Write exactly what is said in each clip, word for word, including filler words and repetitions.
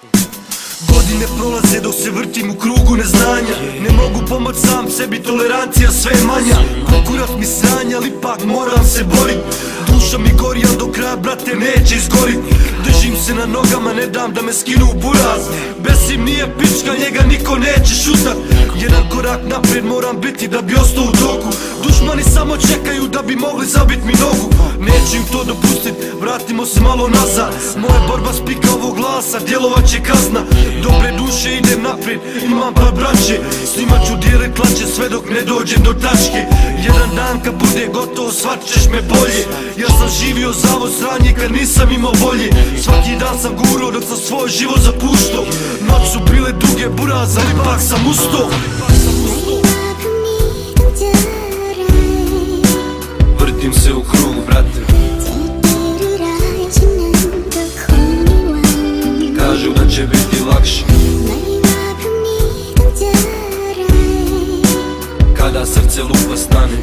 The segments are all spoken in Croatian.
Godine prolaze dok se vrtim u krugu neznanja. Ne mogu pomoć sam sebi, tolerancija sve je manja. Konkurat mi sranja, ali ipak moram se borit. Duša mi gori, al do kraja, brate, neće izgorit. Držim se na nogama, ne dam da me skinu u buraz. Besim nije pička, njega niko neće šutat. Jedan korak naprijed moram biti da bi ostao u toku. Dušmani samo čekaju da bi mogli zabit mi nogu. Neću im to dopustit, vratimo se malo nazad. Moja borba spika ovog glasa, djelovat će kazna. Dobre duše idem naprijed, imam par braće. S njima ću dijelit klače sve dok ne dođem do tačke. Jedan dan kad bude gotovo shvatit ćeš me bolje. Ja sam živio za ovo sranje kad nisam imao volje. Svaki dan sam gurao dok sam svoj život zapuštao. Noć su bile duge buraz, ali ipak sam ustao. Vrtim se u krug, brate. Kažu da će biti lakše kada srce lupa stane.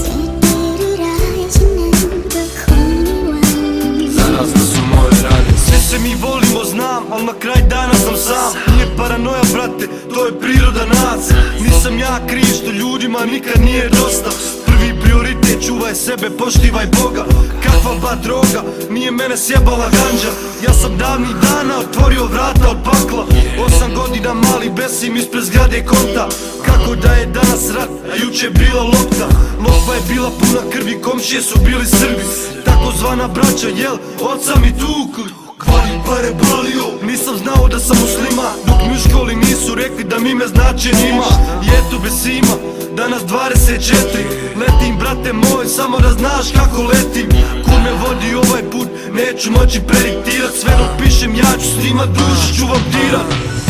Zarazne su moje rane. Sve se mi volimo, znam, al na kraj dana sam sam. Nije paranoja, brate, to je priroda nas. Nisam ja kriv što ljudima nikad nije dosta. Prvi prioritet, čuvaj sebe, poštivaj Boga. Kakva ba droga, nije mene sjebala ganđa. Ja sam davnih dana otvorio vrata od pakla. Osam godina mali besim ispred zgrade konta. Kako da je danas rat, a juče bila lopta. Lopva je bila puna krvi, komšije su bili Srbi. Takozvana braća, jel, oca mi tuku. Kvali pare bolio, nisam znao da sam muslima. Dok mi u školi nisu rekli da mi me znače njima. I eto bez ima, danas dvadeset četiri. Letim, brate moj, samo da znaš kako letim. Kud me vodi ovaj put, neću moći prediktirat. Sve dok pišem, ja ću snimat, dušu ću vam tirat.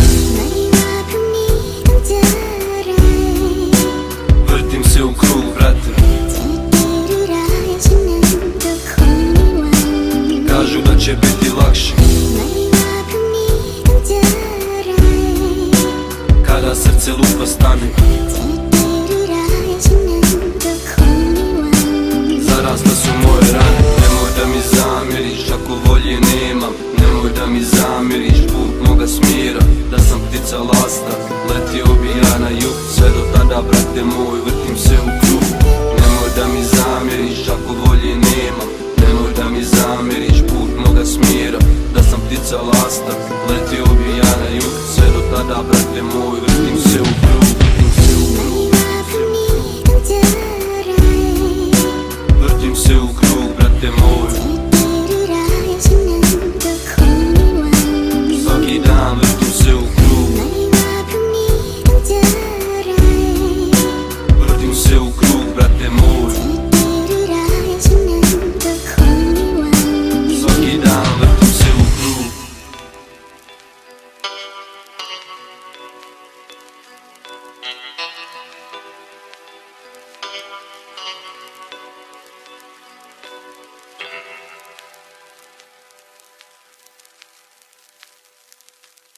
Vrtim se u krug, brate. Kažu da će biti lakše kada srce lupa stane. Zarazne su moje rane. Nemoj da mi zamjeriš ako volje nemam. Nemoj da mi zamjeriš put moga smira. Da sam ptica lasta, letio bi ja na jug. Sve do tada, brate moj, vrtim se u krug. Nemoj da mi zamjeriš ako volje nemam. Nemoj da mi zamjeriš put moga smira. Da sam ptica lasta, letio